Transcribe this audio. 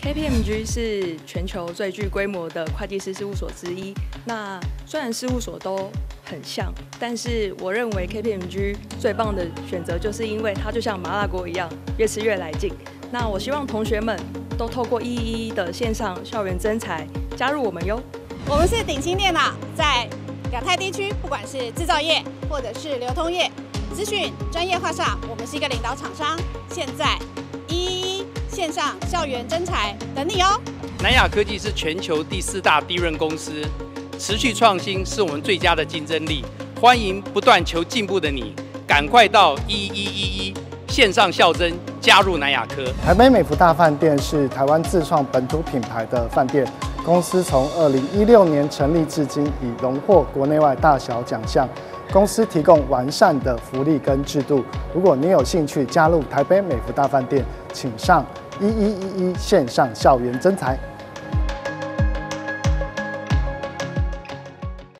KPMG 是全球最具规模的会计师事务所之一。那虽然事务所都很像，但是我认为 KPMG 最棒的选择，就是因为它就像麻辣锅一样，越吃越来劲。那我希望同学们都透过111的线上校园征才加入我们哟。 我们是鼎新电脑，在亚太地区，不管是制造业或者是流通业，资讯专业化上，我们是一个领导厂商。现在111线上校园征才等你哦。 南亚科技是全球第4大低润公司，持续创新是我们最佳的竞争力。欢迎不断求进步的你，赶快到1111线上校征加入南亚科。 台北美福大饭店是台湾自创本土品牌的饭店，公司从2016年成立至今，已荣获国内外大小奖项。公司提供完善的福利跟制度。如果你有兴趣加入台北美福大饭店，请上1111线上校园征才。